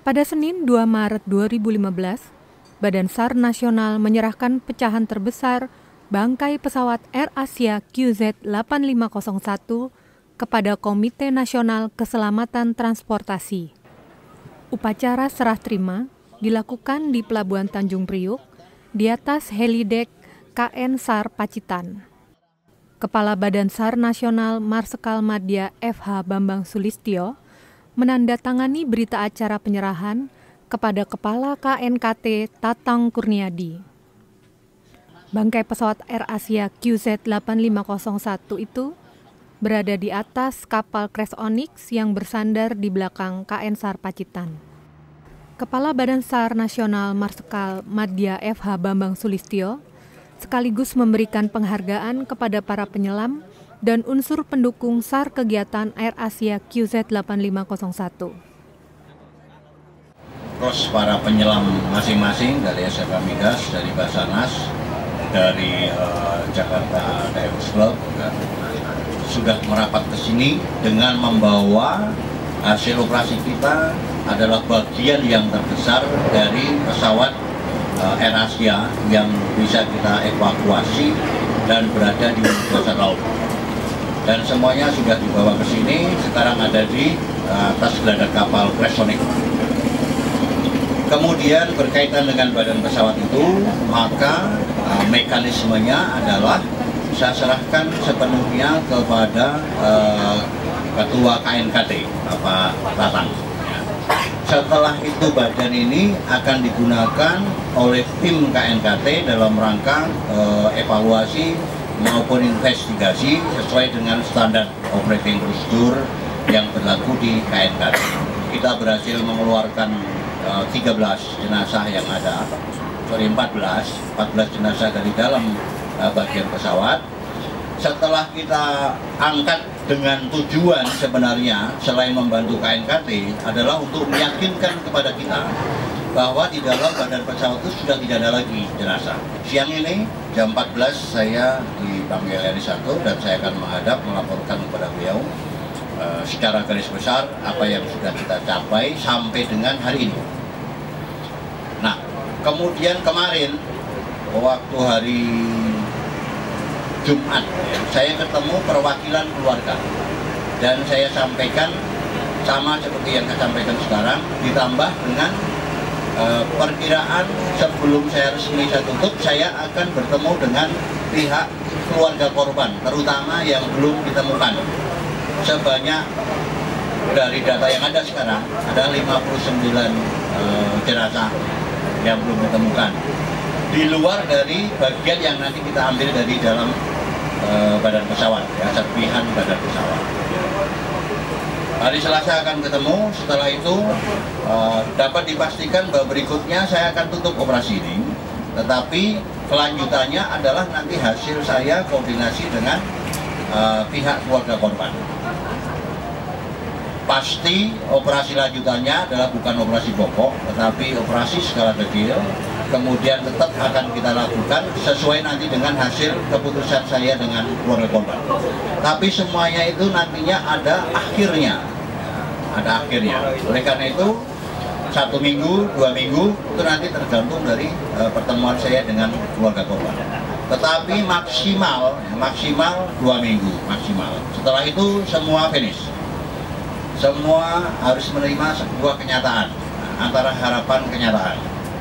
Pada Senin 2 Maret 2015, Badan SAR Nasional menyerahkan pecahan terbesar bangkai pesawat AirAsia QZ8501 kepada Komite Nasional Keselamatan Transportasi. Upacara serah terima dilakukan di Pelabuhan Tanjung Priuk di atas helidek KN SAR Pacitan. Kepala Badan SAR Nasional Marsikal Madya FH Bambang Sulistyo menandatangani berita acara penyerahan kepada Kepala KNKT Tatang Kurniadi. Bangkai pesawat AirAsia QZ8501 itu berada di atas kapal Crash Onyx yang bersandar di belakang KN SAR Pacitan. Kepala Badan SAR Nasional Marsikal Madya FH Bambang Sulistyo sekaligus memberikan penghargaan kepada para penyelam dan unsur pendukung SAR kegiatan AirAsia QZ8501. Terus para penyelam masing-masing dari SMK Migas, dari Basarnas, dari Jakarta Divers Club sudah merapat ke sini dengan membawa hasil operasi kita adalah bagian yang terbesar dari pesawat AirAsia yang bisa kita evakuasi dan berada di dasar laut. Dan semuanya sudah dibawa ke sini, sekarang ada di atas geladak kapal Crash Onyx. Kemudian berkaitan dengan badan pesawat itu, maka mekanismenya adalah saya serahkan sepenuhnya kepada Ketua KNKT, Bapak Tatang. Setelah itu badan ini akan digunakan oleh tim KNKT dalam rangka evaluasi maupun investigasi sesuai dengan standar operating procedure yang berlaku di KNKT. Kita berhasil mengeluarkan 13 jenazah yang ada, 14 jenazah dari dalam bagian pesawat. Setelah kita angkat dengan tujuan sebenarnya selain membantu KNKT adalah untuk meyakinkan kepada kita bahwa di dalam badan pesawat itu sudah tidak ada lagi jenazah. Siang ini jam 14 saya dipanggil RI 1 dan saya akan menghadap melaporkan kepada beliau secara garis besar apa yang sudah kita capai sampai dengan hari ini. Nah, kemudian kemarin waktu hari Jumat saya ketemu perwakilan keluarga dan saya sampaikan sama seperti yang saya sampaikan sekarang, ditambah dengan perkiraan sebelum saya resmi saya tutup, saya akan bertemu dengan pihak keluarga korban, terutama yang belum ditemukan. Sebanyak dari data yang ada sekarang ada 59 jenazah yang belum ditemukan, di luar dari bagian yang nanti kita ambil dari dalam badan pesawat, ya, serpihan badan pesawat. Hari Selasa akan ketemu, setelah itu dapat dipastikan bahwa berikutnya saya akan tutup operasi ini, tetapi kelanjutannya adalah nanti hasil saya koordinasi dengan pihak keluarga korban. Pasti operasi lanjutannya adalah bukan operasi pokok, tetapi operasi skala kecil, kemudian tetap akan kita lakukan sesuai nanti dengan hasil keputusan saya dengan keluarga korban. Tapi semuanya itu nantinya ada akhirnya. Ada akhirnya. Oleh karena itu, 1 minggu, 2 minggu, itu nanti tergantung dari pertemuan saya dengan keluarga korban. Tetapi maksimal 2 minggu, maksimal. Setelah itu semua finish. Semua harus menerima sebuah kenyataan, antara harapan kenyataan.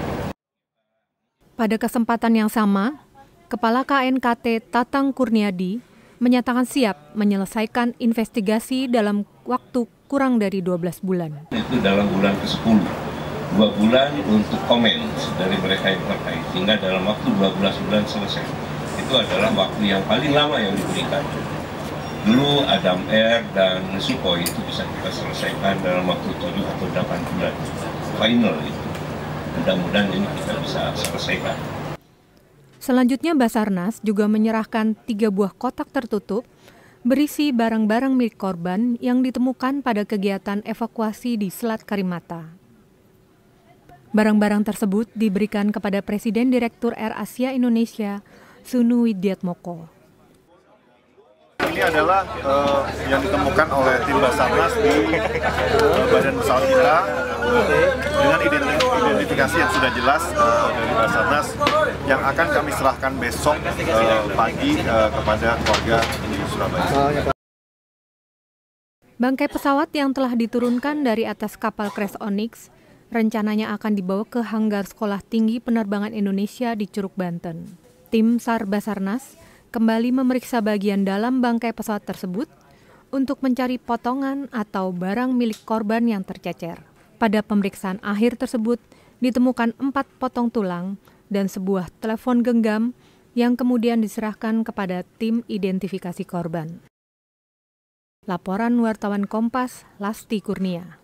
Pada kesempatan yang sama, Kepala KNKT Tatang Kurniadi menyatakan siap menyelesaikan investigasi dalam waktu kurang dari 12 bulan. Itu dalam bulan ke-10, 2 bulan untuk komen dari mereka yang terkait, sehingga dalam waktu 12 bulan selesai. Itu adalah waktu yang paling lama yang diberikan. Dulu Adam Air dan Sukhoi itu bisa kita selesaikan dalam waktu 7 atau 8 bulan. Final itu. Mudah-mudahan ini kita bisa selesaikan. Selanjutnya Basarnas juga menyerahkan 3 buah kotak tertutup berisi barang-barang milik korban yang ditemukan pada kegiatan evakuasi di Selat Karimata. Barang-barang tersebut diberikan kepada Presiden Direktur AirAsia Indonesia, Sunu Widiatmoko. ini adalah yang ditemukan oleh tim Basarnas di badan pesawat kita dengan identifikasi yang sudah jelas dari Basarnas yang akan kami serahkan besok pagi kepada keluarga di Surabaya. Bangkai pesawat yang telah diturunkan dari atas kapal Crash Onyx rencananya akan dibawa ke hanggar Sekolah Tinggi Penerbangan Indonesia di Curug, Banten. Tim SAR Basarnas kembali memeriksa bagian dalam bangkai pesawat tersebut untuk mencari potongan atau barang milik korban yang tercecer. Pada pemeriksaan akhir tersebut ditemukan 4 potong tulang dan sebuah telepon genggam yang kemudian diserahkan kepada tim identifikasi korban. Laporan wartawan Kompas, Lasti Kurnia.